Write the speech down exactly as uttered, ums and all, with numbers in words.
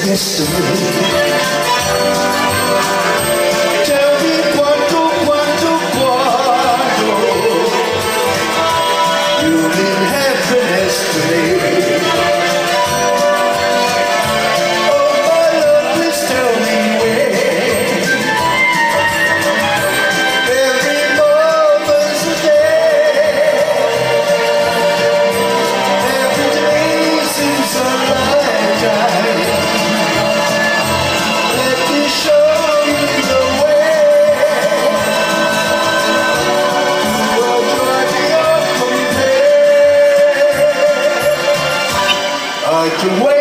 destiny. Tell me quando, quando, quando you mean happiness to me. Oh my love, please tell me when. Every moment's a day. Every day seems a lifetime. Let me show you the way. Well, try beyond compare. I can wait.